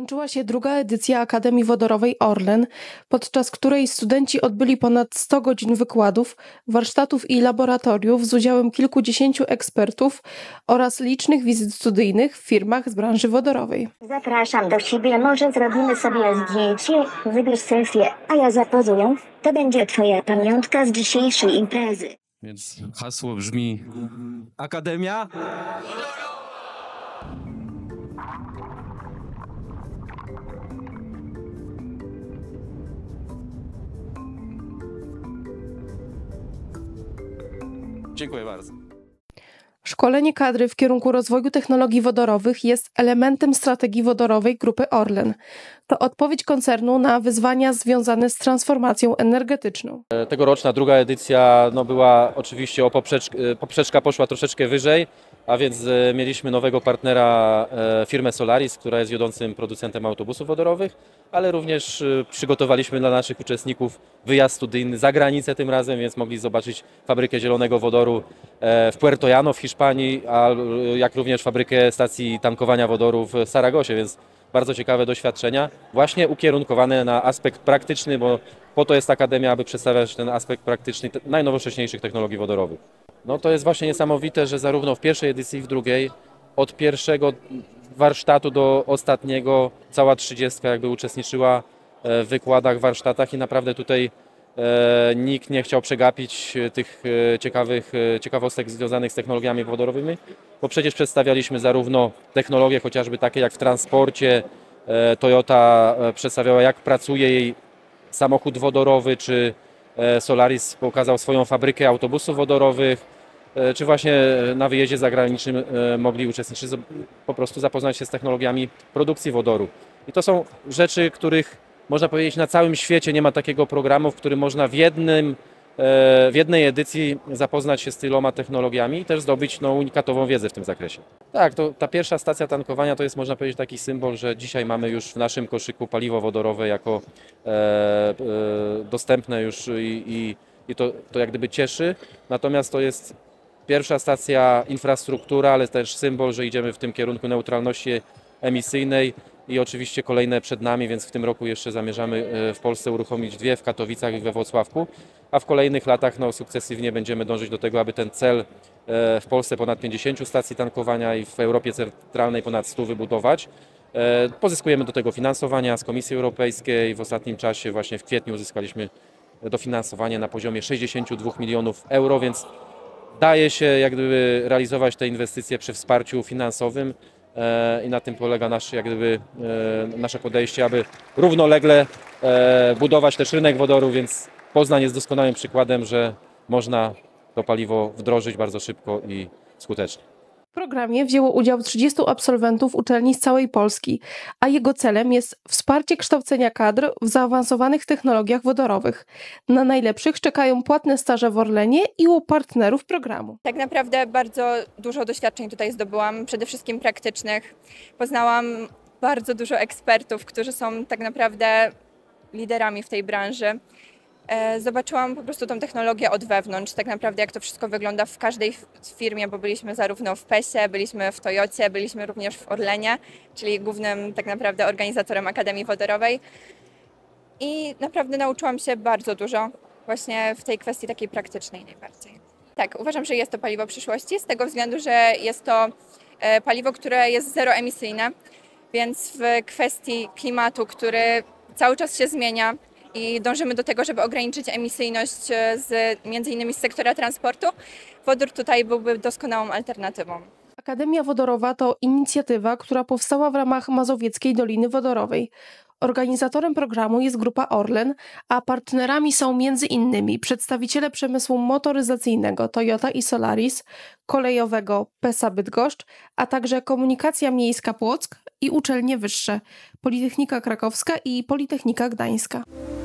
Zakończyła się druga edycja Akademii Wodorowej Orlen, podczas której studenci odbyli ponad 100 godzin wykładów, warsztatów i laboratoriów z udziałem kilkudziesięciu ekspertów oraz licznych wizyt studyjnych w firmach z branży wodorowej. Zapraszam do siebie, może zrobimy sobie zdjęcie, wybierz selfie, a ja zapozuję. To będzie twoja pamiątka z dzisiejszej imprezy. Więc hasło brzmi Akademia Dziękuję bardzo. Szkolenie kadry w kierunku rozwoju technologii wodorowych jest elementem strategii wodorowej Grupy Orlen. To odpowiedź koncernu na wyzwania związane z transformacją energetyczną. Tegoroczna druga edycja była oczywiście poprzeczka poszła troszeczkę wyżej, a więc mieliśmy nowego partnera, firmę Solaris, która jest wiodącym producentem autobusów wodorowych, ale również przygotowaliśmy dla naszych uczestników wyjazd studyjny za granicę tym razem, więc mogli zobaczyć fabrykę zielonego wodoru w Puerto Llano w Hiszpanii, jak również fabrykę stacji tankowania wodoru w Saragosie, więc bardzo ciekawe doświadczenia, właśnie ukierunkowane na aspekt praktyczny, bo po to jest Akademia, aby przedstawiać ten aspekt praktyczny najnowocześniejszych technologii wodorowych. To jest właśnie niesamowite, że zarówno w pierwszej edycji i w drugiej, od pierwszego warsztatu do ostatniego, cała 30 jakby uczestniczyła w wykładach, warsztatach i naprawdę tutaj nikt nie chciał przegapić tych ciekawostek związanych z technologiami wodorowymi, bo przecież przedstawialiśmy zarówno technologie chociażby takie jak w transporcie, Toyota przedstawiała jak pracuje jej samochód wodorowy, czy Solaris pokazał swoją fabrykę autobusów wodorowych, czy właśnie na wyjeździe zagranicznym mogli uczestniczyć, po prostu zapoznać się z technologiami produkcji wodoru. I to są rzeczy, których można powiedzieć na całym świecie nie ma takiego programu, w którym można w jednej edycji zapoznać się z tyloma technologiami i też zdobyć unikatową wiedzę w tym zakresie. Tak, ta pierwsza stacja tankowania to jest, można powiedzieć, taki symbol, że dzisiaj mamy już w naszym koszyku paliwo wodorowe jako dostępne już i to jak gdyby cieszy. Natomiast to jest pierwsza stacja infrastruktura, ale też symbol, że idziemy w tym kierunku neutralności emisyjnej i oczywiście kolejne przed nami, więc w tym roku jeszcze zamierzamy w Polsce uruchomić 2 w Katowicach i we Włocławku, a w kolejnych latach sukcesywnie będziemy dążyć do tego, aby ten cel w Polsce ponad 50 stacji tankowania i w Europie Centralnej ponad 100 wybudować. Pozyskujemy do tego finansowania z Komisji Europejskiej. W ostatnim czasie, właśnie w kwietniu, uzyskaliśmy dofinansowanie na poziomie 62 milionów euro, więc daje się jak gdyby realizować te inwestycje przy wsparciu finansowym i na tym polega nasze podejście, aby równolegle budować też rynek wodoru, więc Poznań jest doskonałym przykładem, że można to paliwo wdrożyć bardzo szybko i skutecznie. W programie wzięło udział 30 absolwentów uczelni z całej Polski, a jego celem jest wsparcie kształcenia kadr w zaawansowanych technologiach wodorowych. Na najlepszych czekają płatne staże w Orlenie i u partnerów programu. Tak naprawdę bardzo dużo doświadczeń tutaj zdobyłam, przede wszystkim praktycznych. Poznałam bardzo dużo ekspertów, którzy są tak naprawdę liderami w tej branży. Zobaczyłam po prostu tą technologię od wewnątrz, tak naprawdę jak to wszystko wygląda w każdej firmie, bo byliśmy zarówno w PES-ie, byliśmy w Toyocie, byliśmy również w Orlenie, czyli głównym tak naprawdę organizatorem Akademii Wodorowej. I naprawdę nauczyłam się bardzo dużo właśnie w tej kwestii takiej praktycznej najbardziej. Tak, uważam, że jest to paliwo przyszłości z tego względu, że jest to paliwo, które jest zeroemisyjne, więc w kwestii klimatu, który cały czas się zmienia, i dążymy do tego, żeby ograniczyć emisyjność między innymi z sektora transportu. Wodór tutaj byłby doskonałą alternatywą. Akademia Wodorowa to inicjatywa, która powstała w ramach Mazowieckiej Doliny Wodorowej. Organizatorem programu jest Grupa Orlen, a partnerami są m.in. przedstawiciele przemysłu motoryzacyjnego Toyota i Solaris, kolejowego PESA Bydgoszcz, a także Komunikacja Miejska Płock i uczelnie wyższe Politechnika Krakowska i Politechnika Gdańska.